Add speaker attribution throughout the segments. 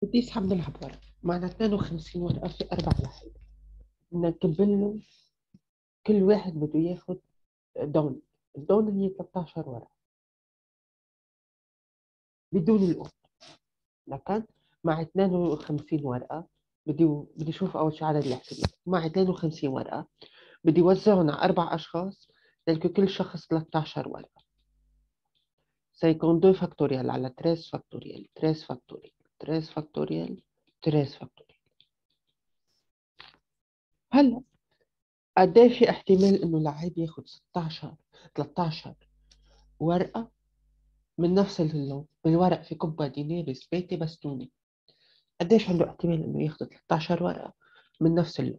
Speaker 1: بدي اسحب من العب ورق معنا 52 ورقة في 4 لحظات. بدنا نكبل كل واحد بده ياخد دون. الدون هي 13 ورقة بدون القط. لكن مع 52 ورقة بدي اشوف اول شيء عدد الاحتمال. مع 52 ورقة بدي وزعهم على 4 اشخاص، تلك كل شخص 13 ورقة. سيكون 2 فاكتوريال على 3 فاكتوريال 3 فاكتوريال 3 فاكتوريال 3 فاكتوريال. هلا قد ايه في احتمال انه لعيب ياخد 16 13 ورقة من نفس اللون؟ بالورق في كبة دينار زبيتي بستوني. قديش عنده احتمال انه ياخد 13 ورقة من نفس اللون؟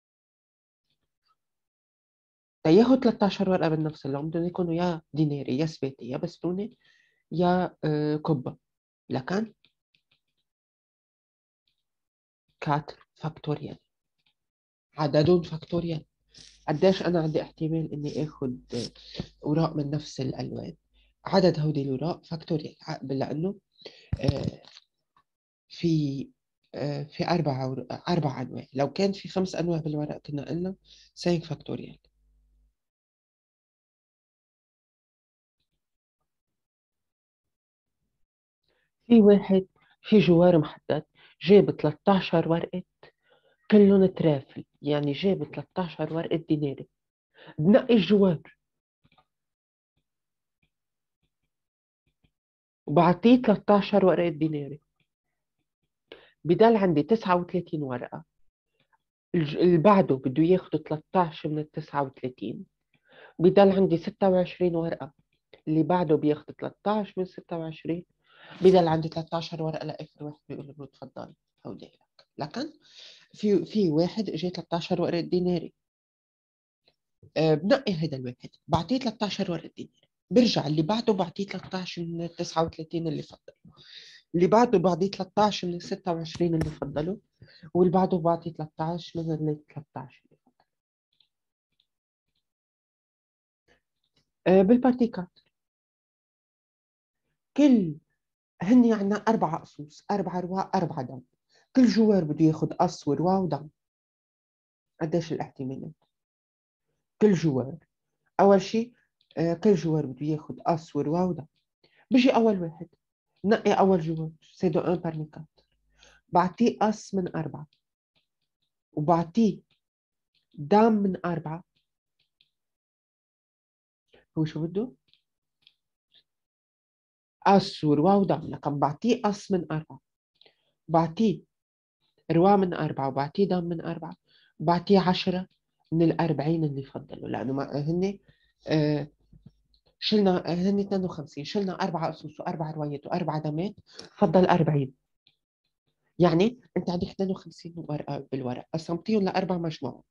Speaker 1: ياخد 13 ورقة من نفس اللون بدهم يكونوا يا ديناري يا زبيتي يا بستوني يا كبة. لكن 4 فاكتوريال عددهم فاكتوريال. قديش انا عندي احتمال اني اخد اوراق من نفس الالوان؟ عدد هودي الاوراق فاكتوريال، لانه آه، في في 4 أنواع. لو كان في 5 أنواع بالورق كنا قلنا 5 فاكتوريال. في واحد في جوار محدد جاب 13 ورقة كلهم ترافل، يعني جاب 13 ورقة ديناري. بنقي الجوار وبعطيه 13 ورقة ديناري، بدل عندي 39 ورقة. اللي بعده بده ياخد 13 من ال 39، بضل عندي 26 ورقة. اللي بعده بياخد 13 من 26، بضل عندي 13 ورقة لآخر واحد بيقول له تفضل هودي لك. لكن في واحد اجى 13 ورقة ديناري. بنقي هذا الواحد بعطيه 13 ورقة ديناري، برجع اللي بعده بعطيه 13 من ال 39 اللي فضل، اللي بعده بعطيه 13 من ال 26 اللي فضلوا، واللي بعده بعطيه 13 من ال 13 اللي فضلوا. بالبارتيكات كل هني عنا 4 قصوص، 4 رواق، 4 دم. كل جوار بده ياخد قص وروا ودم. قديش الاحتمالات؟ كل جوار أول شيء كل جوار بده ياخد قص وروا ودم. بيجي أول واحد نقي أول جوار سيدو ان بارميكات، بعطيه قص من 4 وبعطيه دم من 4. هو شو بده؟ قص وروا ودم. لكن بعطيه قص من 4، بعطيه روا من 4، وبعطيه دم من 4، بعطيه 10 من ال40 اللي فضلوا. لأنه هن آه، شلنا هن 52، شلنا 4 قصوص و4 روايات و4 دمات، فضل 40. يعني انت عندك 52 ورقه بالورق، قسمتيهم ل4 مجموعات.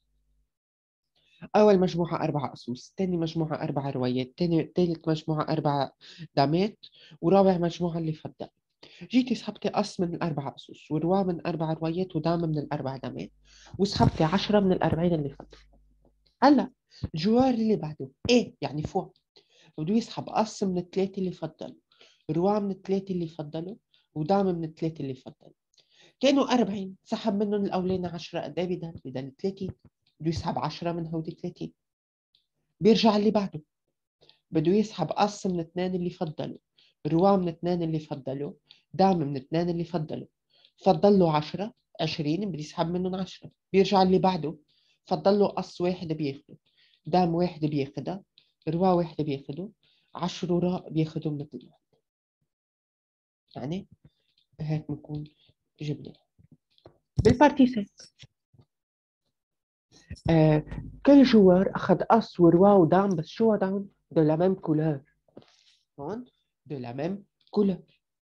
Speaker 1: اول مجموعه 4 قصوص، ثاني مجموعه 4 روايات، ثالث مجموعه 4 دمات، ورابع مجموعه اللي فضل. جيتي سحبتي قص من ال4 قصوص وروا من 4 روايات ودام من ال4 دمات، وسحبتي 10 من ال40 اللي فضل. هلا الجوار اللي بعده ايه يعني فوق بده يسحب قص من ال3 اللي فضلوا، روا من ال3 اللي فضلوا، ودام من ال3 اللي فضلوا. كانوا 40، سحب منهم الأولين 10. قد ايه بدل 30؟ بده يسحب 10 من هودي 30. بيرجع اللي بعده بده يسحب قص من 2 اللي فضلوا، روا من 2 اللي فضلوا، دام من 2 اللي فضلوا. فضل له 10 20، بده يسحب منهم 10. بيرجع اللي بعده فضل له قص واحد بياخده، دام واحد بياخدها، روا واحد بياخده، 10 وراء بياخدهم مثل واحد. يعني هيك بنكون جبنا بالبارتيسيب. آه كل joueur أخذ قص وروا ودام، بس شو دام؟ de la même couleur. هون de la même couleur.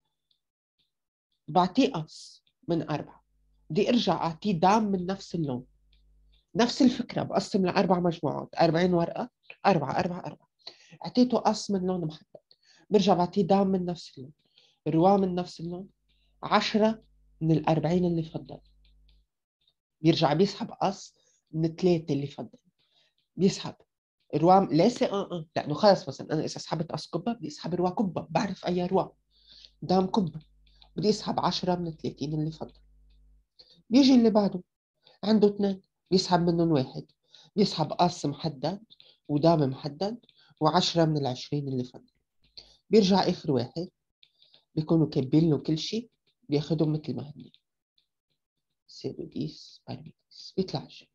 Speaker 1: بعطيه قص من 4، بدي أرجع أعطيه دام من نفس اللون. نفس الفكرة، بقسم ل4 مجموعات، 40 ورقة، 4 4 4. أعطيته قص من لون محدد، برجع بعطيه دام من نفس اللون، روا من نفس اللون، 10 من ال40 اللي فضل. بيرجع بيسحب قص من ال3 اللي فضل، بيسحب روا ليس لانه خلص مثلا انا اذا سحبت قص كبه بدي اسحب روا كبه، بعرف اي روا. دام كبه بدي اسحب 10 من 30 اللي فضل. بيجي اللي بعده عنده 2، بيسحب منهم واحد، بيسحب قص محدد ودام محدد و10 من ال20 اللي فضل. بيرجع آخر واحد بيكونوا كاتبين له كل شيء، بياخدهم مثل ما هن. سيرو 10 parmi 10 بيطلع الجواب.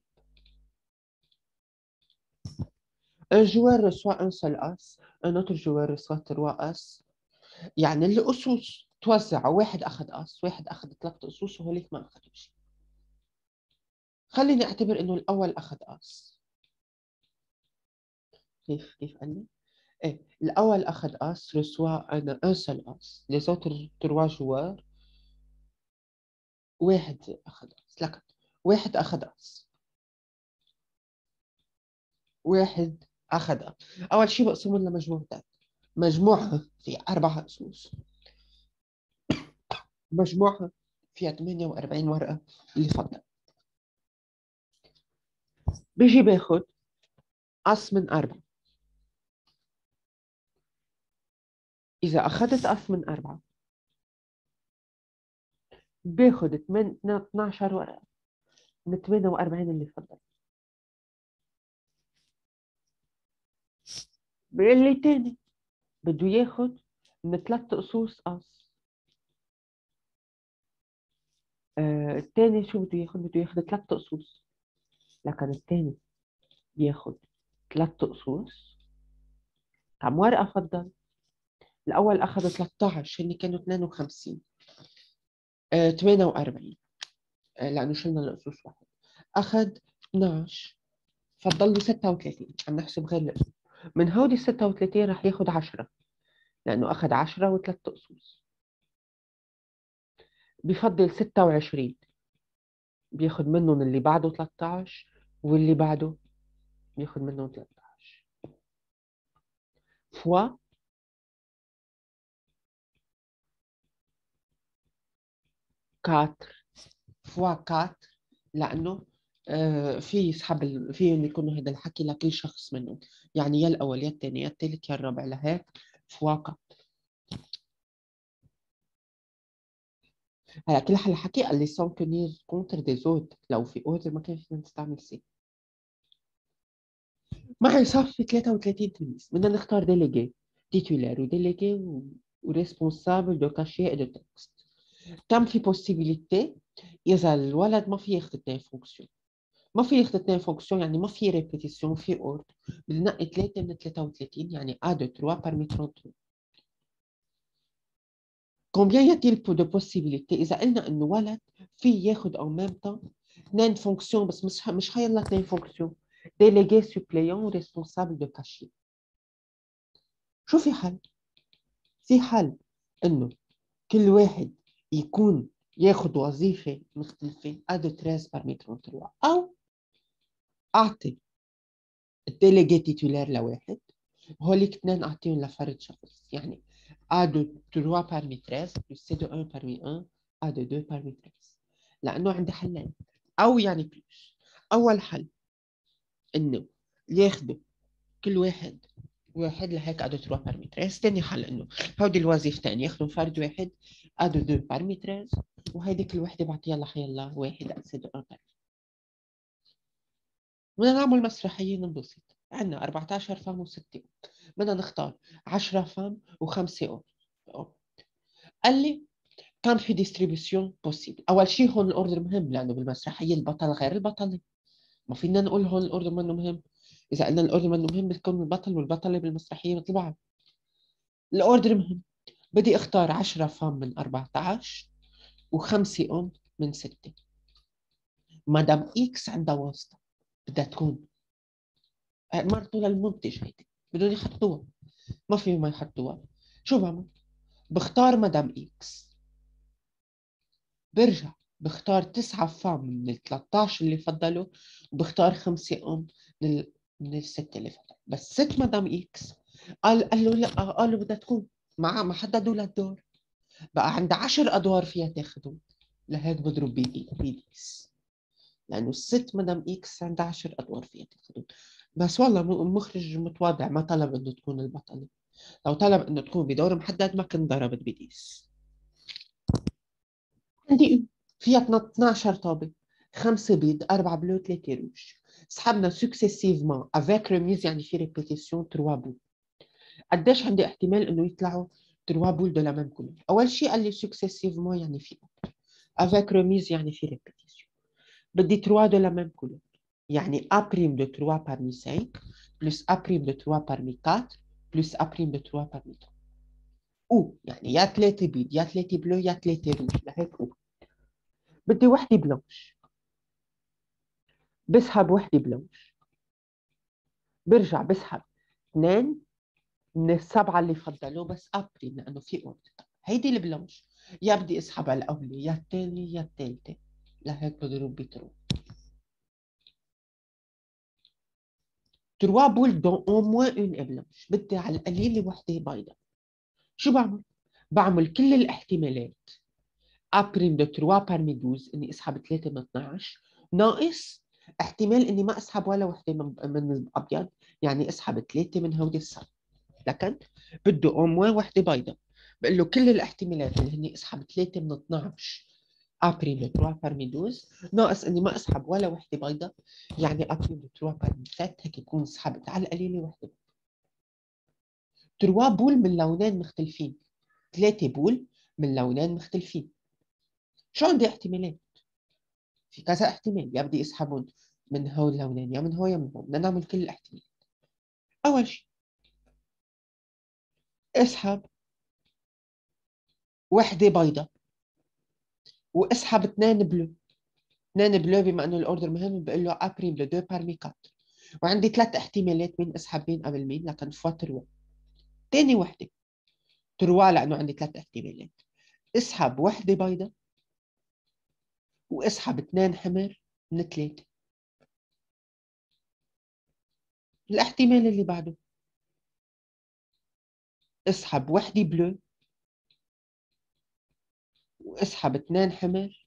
Speaker 1: Un joueur reçoit un seul as, un autre joueur reçoit 3 as. يعني الأسوس توزع، واحد أخذ أس، واحد أخذ 3 أسوس، وهوليك ما أخذوا شيء. خليني أعتبر إنه الأول أخذ أس. كيف قال لي؟ إيه، الأول أخذ أس reçoit un seul as. Les autres 3 joueurs واحد أخذ أس. لكن واحد أخذ أس، واحد أخذ أس. أول شيء بقسمهم لمجموعتين. مجموعة في 4 أسوس، مجموعة فيها 48 ورقة اللي فضل. بيجي باخد أس من 4. إذا أخذت أس من 4 باخد 12 ورقة من 48 اللي فضل. بيقول لي تاني بده ياخد من 3 أسوس أس. التاني شو بده ياخد؟ بده ياخد 3 أسوس، لكن التاني بياخد 3 أسوس. كم ورقة فضل؟ الأول أخذ 13، هن كانوا 52. 48 لأنه شلنا الأسوس واحد. أخذ 12، فضل له 36. عم نحسب غير الأسوس. من هودي 36 رح ياخد 10، لأنه أخذ 10 و3 أسوس. بفضل 26، بياخد منهم اللي بعده 13 واللي بعده بياخد منهم 13 فوا 4. فوا 4 لأنه في يسحب فيهم يكونوا هذا الحكي لكل شخص منهم، يعني يا الأول يا الثاني يا الثالث يا الرابع، لهيك فوا 4. هلا كل هالحكي قال لي سون كونير كونتر دي زود، لو في اوردر ما كان فينا نستعمل سي. معي صفي 33 تلميذ، بدنا نختار ديليجي تيتولار وديليجي وريسبونسابل دو كاشي دو تكست. كم في بوسيبيليتي إذا الولد ما في ياخذ 2 فونكسيون؟ ما في ياخذ 2 فونكسيون يعني ما في ريبيتيسيون، في اوردر. بننقي 3 من 33 يعني A de 3 parmi 33. Combien y a-t-il de possibilités إذا قلنا إنه ولد في ياخذ en même temps 2 فونكسيون، بس مش هيلا 2 فونكسيون، délégué suppléant responsable de cachet. شو في حل؟ في حل إنه كل واحد يكون ياخذ وظيفة مختلفة A de 13 parmi 33، أو أعطي الديليجي تيتولار لواحد هوليك 2 أعطيهم لفرد شخص، يعني A de 3 parmi 13 plus C de 1 parmi 1 A de 2 parmi 13. لأنه عندي حلين أو يعني بلوس. أول حل إنه ياخدوا كل واحد واحد لهيك A de 3 parmi 13. تاني حل إنه هودي الوظيفتين ياخدوا فرد واحد A de 2 parmi 13، وهيدي كل وحدة بعطيها لحيالله واحد C de 1 parmi. بدنا نعمل مسرحية ننبسط. عندنا 14 فم و6، بدنا نختار 10 فم و5 أور. قال لي كان في ديستريبيوشن بوسيبل. اول شيء هون الاوردر مهم، لانه بالمسرحيه البطل غير البطله. ما فينا نقول هون الاوردر منه مهم. اذا قلنا الاوردر منه مهم بتكون البطل والبطله بالمسرحيه مثل بعض. الاوردر مهم. بدي اختار 10 فام من 14 و5 ام من 6. مدام اكس عندها واسطه بدها تكون مرته للمنتج، هيدي بدهم يحطوها، ما فيهم ما يحطوها. شو بعمل؟ بختار مدام اكس، برجع بختار 9 فام من ال 13 اللي فضلوا، وبختار 5 ام من الستة اللي فضلوا. بس ست مدام اكس قال له لا، قال له بدها تكون ما حددوا لها الدور، بقى عندها 10 ادوار فيها تاخذهم. لهيك بضرب بيديس، لانه الست مدام اكس عندها 10 ادوار فيها تاخذهم. بس والله مخرج متواضع، ما طلب انه تكون البطلة. لو طلب انه تكون بدور محدد ما كنت ضربت بيديس. عندي فيها 12 طابة، 5 بيض، 4 بلو، 3 روج. سحبنا سكسيسيفمون افيك ريميز، يعني في ريبيتيسيون 3 بول. قديش عندي احتمال انه يطلعوا 3 بول دو لا ميم كولور؟ اول شيء قال لي سكسيسيفمون يعني في افيك ريميز يعني في ريبيتيسيون. بدي 3 دو لا ميم كولور، يعني A prime de 3 parmi 5 plus A prime de 3 parmi 4 plus A prime de 3 parmi 3. او يعني يا 3 بيض يا 3 بلو يا 3 روج، لهيك او. بدي وحده بلانش، بسحب وحده بلانش، برجع بسحب اثنين من السبعه اللي فضلوا بس ابريم لانه في اوردر. هيدي البلانش يا بدي اسحبها الاولى يا الثانيه يا الثالثه، لهيك بضرب بترو 3 بول دون او موان اون بلانش. بدي على القليله وحده بيضاء. شو بعمل؟ بعمل كل الاحتمالات A prime de 3 parmi 12 اني اسحب 3 من 12 ناقص احتمال اني ما اسحب ولا وحده من الابيض، يعني اسحب 3 من هودي السبعه. لكن بده او موان وحده بيضاء. بقول له كل الاحتمالات اللي هني اسحب 3 من 12 A prime de 3 parmi 12 ناقص اني ما اسحب ولا وحده بيضاء، يعني A prime de 3 parmi 7، هيك يكون سحبت على القليله وحده. 3 بول من لونين مختلفين، 3 بول من لونين مختلفين. شو عندي احتمالات؟ في كذا احتمال، يا بدي اسحبهم من هول اللونين يا من هو يا من هو. بدنا نعمل كل الاحتمالات. اول شيء اسحب وحده بيضة واسحب اثنين بلو. اثنين بلو بما انه الاوردر مهم بقول له ابريم لو 2 بارمي 4. وعندي ثلاث احتمالات مين اسحب مين قبل مين، لكن فوا تروا. ثاني وحده تروا لانه عندي ثلاث احتمالات. اسحب وحده بيضة واسحب اثنين حمر من ثلاثه. الاحتمال اللي بعده اسحب وحده بلو واسحب اثنين حمر،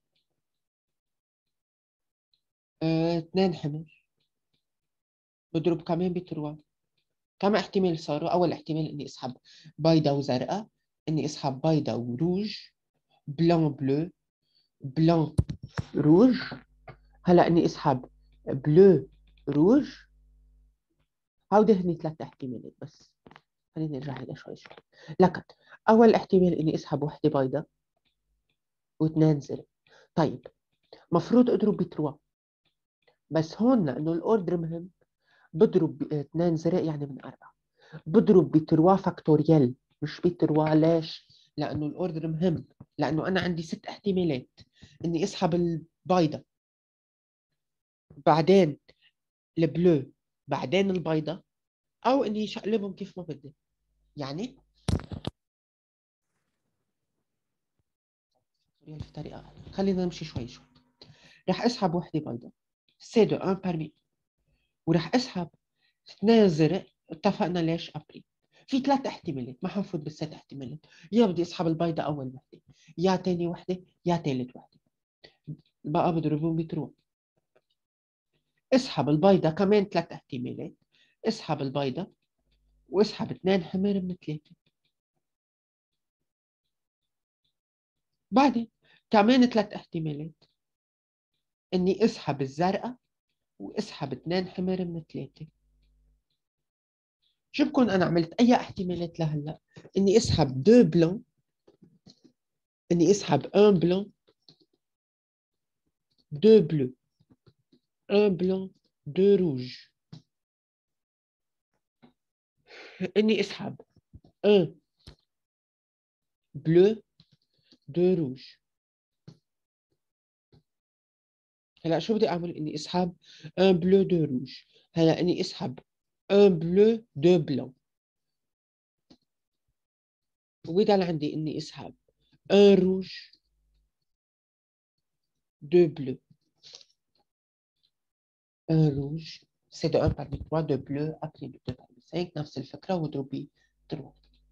Speaker 1: اثنين حمر، بضرب كمان بتروا. كم احتمال صاروا؟ أول احتمال إني أسحب بيضة وزرقاء، إني أسحب بيضة وروج، بلان بلو، بلان روج. هلا إني أسحب بلو روج. هودي هني ثلاث احتمالات بس. خليني نرجع هيدا شوي شوي. لكن أول احتمال إني أسحب وحدة بيضة واثنين زرق. طيب مفروض أضرب بتروا، بس هون لأنه الأوردر مهم بضرب اثنين زرق يعني من أربعة. بضرب بتروا فاكتوريال مش بتروا. ليش؟ لأنه الأوردر مهم. لأنه أنا عندي ست احتمالات، إني أسحب البيضة بعدين البلو بعدين البيضة، أو إني شقلبهم كيف ما بدي. يعني في طريقة خلينا نمشي شوي شوي. رح أسحب وحدة بيضة سي دو 1 بارمي، ورح أسحب اثنين زرق. اتفقنا ليش أبري؟ في ثلاث احتمالات، ما حنفوت بالست احتمالات. يا بدي اسحب البيضة أول وحدة يا تاني وحدة يا تالت وحدة. بقى بضربهم بتروح. اسحب البيضة كمان ثلاث احتمالات. اسحب البيضة واسحب اثنين حمر من ثلاثة. بعدين كمان ثلاث احتمالات، اني اسحب الزرقاء واسحب اثنين حمر من ثلاثة. شو بكون انا عملت اي احتمالات لهلا؟ اني اسحب دو بلون، اني اسحب ان بلون، دو بلو، ان بلون، دو روج. اني اسحب ان بلو، دو روج. هلا شو بدي اعمل؟ اني اسحب ان بلو دو روج. هلا اني اسحب ان بلو دو بلون، وبضل عندي اني اسحب un rouge, deux bleus. Un rouge, c'est de 1 parmi 3, de bleu après de 2 parmi 5. نفس الفكرة واضربي 3.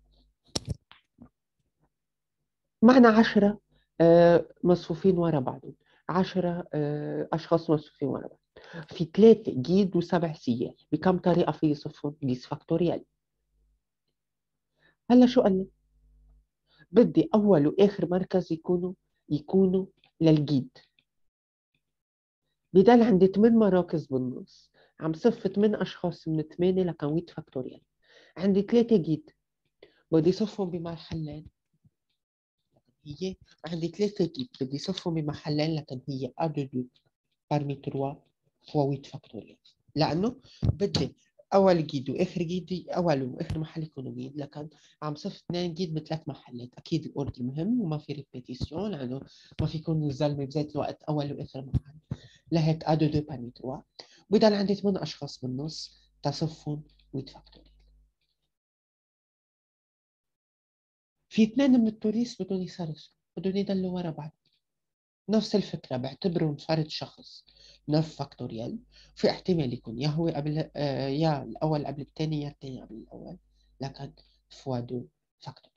Speaker 1: معنا 10 مصفوفين ورا بعضهم. 10 أشخاص مصفوفين ورا بعض. في 3 جيد و7 سيال. بكم طريقة في يصفون؟ جيس فاكتوريال. هلا شو قال لي؟ بدي أول وآخر مركز يكونوا يكونوا للجيد. بضل عندي 8 مراكز بالنص، عم صف 8 أشخاص من 8 لكويت فاكتوريال. عندي 3 جيد بدي صفهم بمحلين، هي عندي 3 جيد بدي صفهم بمحلين، لكن هي A2 parmi 3 fois 8 فاكتوريال، لأنه بدي أول جيد وآخر جيد، أول وآخر محل يكونوا جيد، لكن عم صف 2 جيد بثلاث محلات. أكيد الأوردر مهم وما في ريبيتيسيون، لأنه ما في يكون الزلمة بذات الوقت أول وآخر محل. لهيك A2 parmi 3 بضل عندي 8 أشخاص بالنص تصفهم 8 فاكتوريال. في 2 من التوريس بدهم يسرسوا، بدهم يضلوا ورا بعض. نفس الفكرة، بعتبرهم فرد شخص نف فاكتوريال. في احتمال يكون يا هو قبل يا الأول قبل الثاني، يا الثاني قبل الأول، لكن فوا دو فاكتوريال.